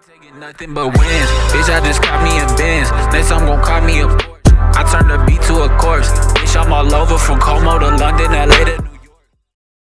Taking nothing but wins. Bitch, I just caught me a Benz. Next I'm gon' call me a Porsche. I turn the beat to a corpse. Bitch, I'm all over from Como to London, LA.